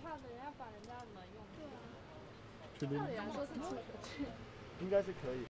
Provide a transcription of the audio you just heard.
怕的人要把人家的门用。对啊。 确定？ 照理来说是出不去。 应该是可以。